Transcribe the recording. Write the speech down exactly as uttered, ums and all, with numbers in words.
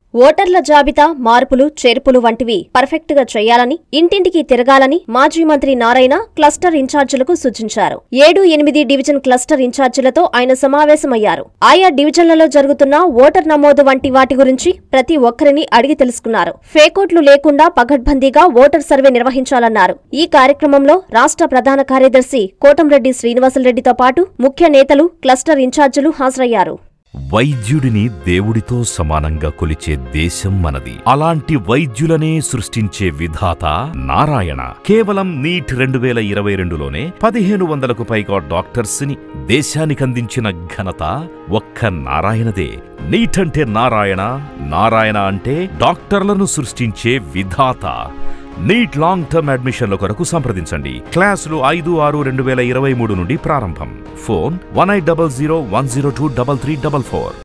ఓటర్ల జాబితా మార్పులు చేర్పులు వంటివి పర్ఫెక్ట్ గా చేయాలని, ఇంటింటికి తిరగాలని మాజీ మంత్రి నారాయణ క్లస్టర్ ఇన్ఛార్జీలకు సూచించారు. ఏడు ఎనిమిది డివిజన్ క్లస్టర్ ఇన్ఛార్జీలతో ఆయన సమావేశమయ్యారు. ఆయా డివిజన్లలో జరుగుతున్న ఓటర్ నమోదు వంటి వాటి గురించి ప్రతి ఒక్కరిని అడిగి తెలుసుకున్నారు. ఫేకోట్లు లేకుండా పకడ్బందీగా ఓటర్ సర్వే నిర్వహించాలన్నారు. ఈ కార్యక్రమంలో రాష్ట్ర ప్రధాన కార్యదర్శి కోటంరెడ్డి శ్రీనివాసులరెడ్డితో పాటు ముఖ్య నేతలు, క్లస్టర్ ఇన్ఛార్జీలు హాజరయ్యారు. వైద్యుడిని దేవుడితో సమానంగా కొలిచే దేశం మనది. అలాంటి వైద్యులనే సృష్టించే విధాత నారాయణ. కేవలం నీట్ రెండు వేల ఇరవై రెండులోనే పదిహేను వందలకు పైగా డాక్టర్స్ ని దేశానికందించిన ఘనత ఒక్క నారాయణదే. నీట్ అంటే నారాయణ, నారాయణ అంటే డాక్టర్లను సృష్టించే విధాత. నీట్ లాంగ్ టర్మ్ అడ్మిషన్ల కొరకు సంప్రదించండి. క్లాసులు ఐదు ఆరు రెండు వేల ఇరవై మూడు నుండి ప్రారంభం. Phone one eight double zero one zero two double three double four.